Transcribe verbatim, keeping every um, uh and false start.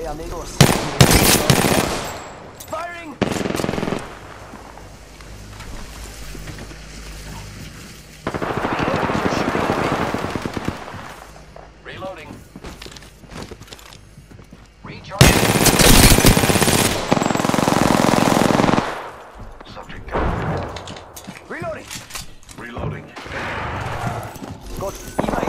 Okay, amigos. Firing! Reloading. Recharging. Subject down. Reloading! Reloading. Gut, E M A